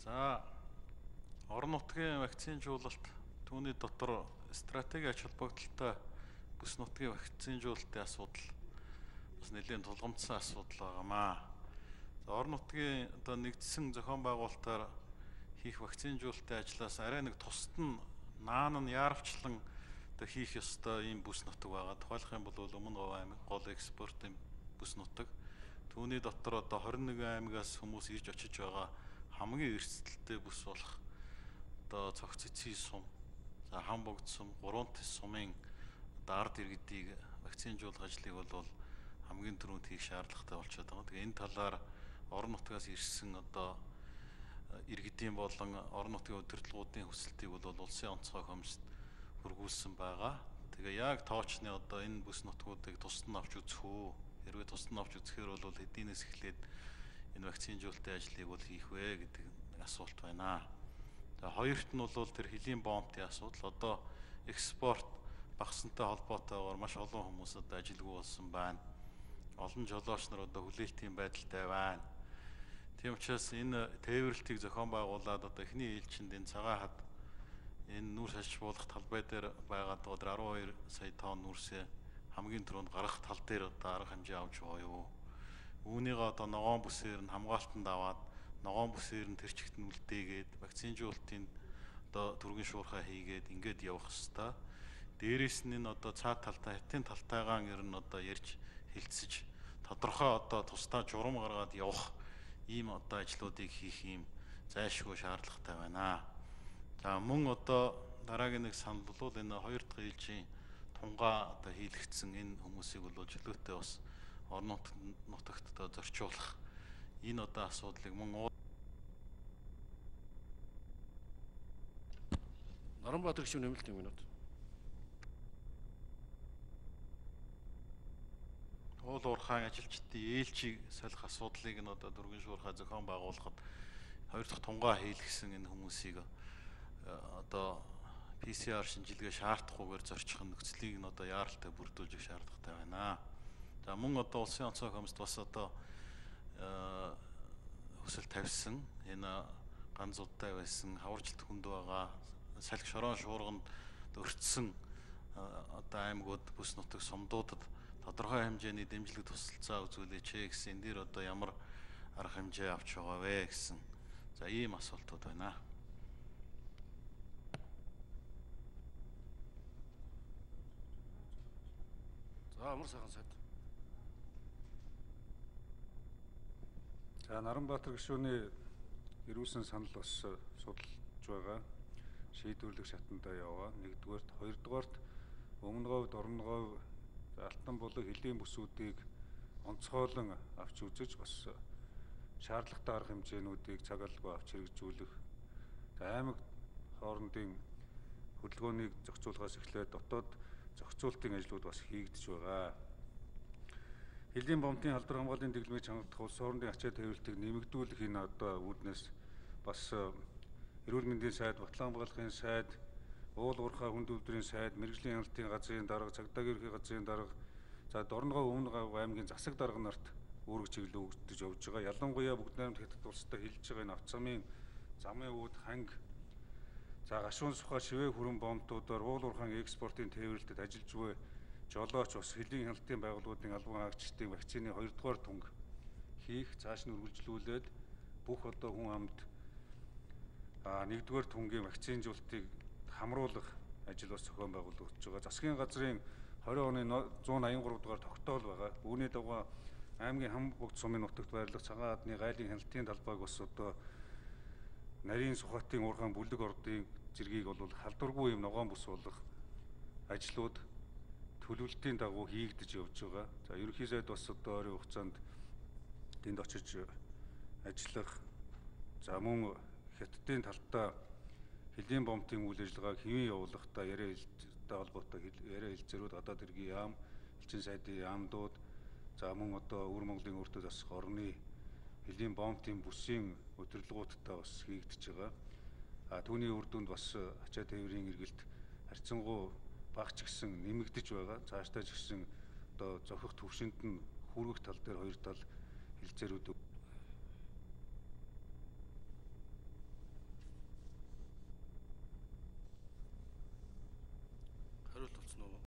За орон нутгийн вакцинжуулалт түүний дотор стратеги ач холбогдолтой бүс нутгийн вакцинжуулалтын асуудал бас нэлээд тулгамдсан асуудал байгаамаа. За орон нутгийн одоо нэгдсэн зохион байгуулалтаар хийх вакцинжуулалтын ажлаас арай нэг тусад нь наан нь яарвчлан одоо хийх ёстой ийм бүс нутаг байгаа. Тухайлах юм бол Өмнө говь аймаг гол экспортын бүс нутаг. Түүний дотор одоо 21 аймагаас хүмүүс ирж очиж байгаа хамгийн эрсдэлтэй бүс болох одоо цогц эцсийн сум, за Хамбогд сум, Гурван Тэс сумын одоо ард иргэдийг вакцинжуулах ажлыг бол хамгийн түрүүнд хийх шаардлагатай болчиход байгаа. Тэгээ энэ талаар орон нутгаас ирсэн одоо иргэдийн болон орон нутгийн удирдлагуудын хүсэлтийг бол улсын онцгой комиссд хургуулсан байгаа. Тэгээ яг тоочны одоо энэ бүс нутгуудыг тусад нь авч үзэх үү? Хэрвээ тусад нь авч үзэхээр бол хэдийнээс эхлээд энэ вакцинжуулалтын ажлыг бол хийх вэ гэдэг нэг асуулт байна. За хоёрт нь бол тэр хөлийн бомбын асуудал. Одоо экспорт багасантай холбоотойгоор маш олон хүмүүс одоо ажилгүй болсон байна. Олон жолооч нар одоо хүлээлтийн байдалтай байна. Тийм учраас энэ тээвэрлэлтийг зохион байгуулад одоо эхний ээлжинд энэ цагаан хад энэ нүүрс ашиглуулах талбай дээр байгаа 12 сая тонн нүүрсээ хамгийн түрүүнд гарах тал дээр одоо арга хэмжээ авч байгаа юу? Үүнийг одоо ногоон бүсээр нь хамгаалтанд аваад ногоон бүсээр нь тэр чигт нь үлдээгээд вакцинжуулалтын одоо түргэн шуурхай хийгээд ингээд явах хэвээр. Дээрээс нь энэ одоо цаа талтай, хятадын талтайгаа ер нь одоо ярьж хилцэж тодорхой одоо тусдаа журам гаргаад явах ийм одоо ажлуудыг хийх ийм зайлшгүй шаардлагатай байна. За мөн одоо дараагийн нэг санал бол энэ 2 дахь ээлжийн тунгаа одоо хийлэгдсэн энэ хүмүүсийг бол чөлөөтэй бас орон нутагт одоо зорчуулах энэ одоо асуудлыг мөн Наранбаатар гишүүн нэмэлт юм минут. уул уурхайн ажилчдын ээлжийг солих асуудлыг нь одоо түргэн шуурхай зохион байгуулахад 2 дахь тунгаа хийлгэсэн энэ хүмүүсийг одоо PCR шинжилгээ шаардахгүйгээр зорчих нөхцөлийг нь одоо яаралтай бүрдүүлж шаардлагатай байна. За мөн одоо улсын онцгой комиссд бас одоо хүсэл тавьсан энэ ганцуудтай байсан хаваржилт хүнд байгаа салхи шорон шуурганд өртсөн одоо аймагуд бүс нутаг сумдуудад тодорхой хэмжээний дэмжлэг тусалцаа үзүүлээч гэсэн энэ дээр одоо ямар арга хэмжээ авч байгаа вэ гэсэн за ийм асуултууд байна. За амар сайхан сайд. За Наранбаатар гишүүний ирүүлсэн санал бас судалж байгаа. Шийдвэрлэх шатандаа яваа. Нэгдүгээрт, хоёрдугаарт Өмнө говь, Дорно говь, Алтан булаг хөлийн бүсүүдийг онцгойлон авч үзэж бас шаардлагатай арга хэмжээнүүдийг цаг алгүй авч хэрэгжүүлэх. Аймаг хоорондын хөдөлгөөнийг зохицуулахаас эхлээд дотоод зохицуулалтын ажлууд бас хийгдэж байгаа. Хөлийн бомбын халдвар хамгааллын дэглэмийг чангадах улс орны ачаа тээвэрлэлтийг нэмэгдүүлэх энэ одоо үүднээс бас эрүүл мэндийн сайд, батлан хамгаалахын сайд, уул уурхай хүнд үйлдвэрийн сайд, мэрэгжлийн хяналтын газрын дарга, цагдаагийн ерхий газрын дарга, за Дорно говь, Өмнө говь аймгийн засаг дарга нарт үүрэг чиглэл өгдөж явж байгаа. Ялангуяа бүгд найрамд хятад улстай хэлж байгаа энэ авцамын замын үүд ханг, за гашуун сухаа шивээ хүрэн бомбтуудаар уул уурхайн экспортын тээвэрлэлтэд ажиллаж буй жолооч бас хөлийн хяналтын байгууллагуудын албан хаагчдын вакцины 2 дугаар тунг хийх, цааш нь үргэлжлүүлээд бүх одоо хүн амд 1-р тунгийн вакцинжуулалтыг хамруулах ажил бас зохион байгуулагдаж байгаа. Засгийн газрын 20 оны 183 дугаар тогтоол байгаа. Үүний дагуу аймгийн Хамбогд сумын нутагт байрлах цагаан хадны гайлын хяналтын талбайг бас одоо нарийн сухатын уурхайн бүлэг ордын зэргийг бол халдваргүй юм ногоон бүс болох ажлууд төлөвлөлтийн дагуу хийгдэж явж байгаа. За ерөнхий сайд бас одоо ойрын хугацаанд тэнд очиж ажиллах, за мөн хятадын талтаа хөлийн бомбын үйл ажиллагааг хэвэн явуулахдаа яриа хэлэлцтэй холбоотой яриа хэлэлцээрүүд гадаад хэргийн яам, элчин сайдын яамдууд, за мөн одоо өвөр Монголын өөртөө засах орны хөлийн бомбын бүсийн удирдлагуудтай бас хийгдэж байгаа. Түүний үр дүнд бас ачаа тээврийн эргэлт харьцангуй багч гисэн нэмэгдэж байгаа. Цаашдаа ч гэсэн одоо зохих төвшөнд нь хүргэх тал дээр 2 тал хэлэлцээрүүд